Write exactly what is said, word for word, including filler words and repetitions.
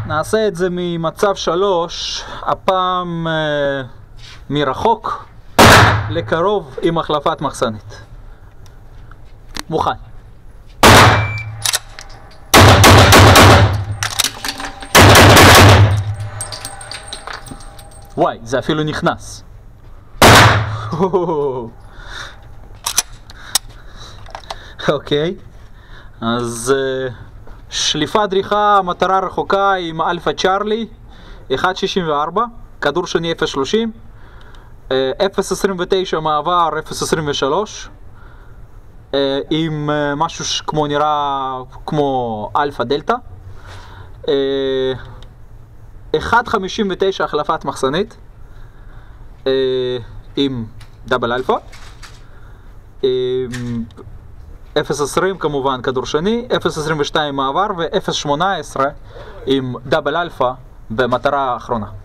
נעשה את זה ממצב שלוש, הפעם אה, מרחוק לקרוב עם החלפת מחסנית. מוכן. וואי, זה אפילו נכנס. אוקיי, אז שליפה דריכה, מטרה רחוקה עם אלפא צ'ארלי אחת שישים וארבע, כדור שני אפס שלושים, אפס עשרים ותשע מעבר אפס עשרים ושלוש, עם משהו כמו נראה כמו אלפא דלטה, אחת חמישים ותשע החלפת מחסנית עם דאבל אלפא, אפס עשרים כמובן כדור שני, אפס עשרים ושתיים מעבר ו-אפס שמונה עשרה עם דאבל אלפא במטרה האחרונה.